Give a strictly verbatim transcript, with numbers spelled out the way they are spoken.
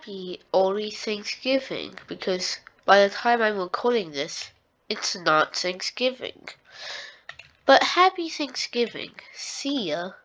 happy early Thanksgiving, because by the time I'm recording this, it's not Thanksgiving. But happy Thanksgiving. See ya.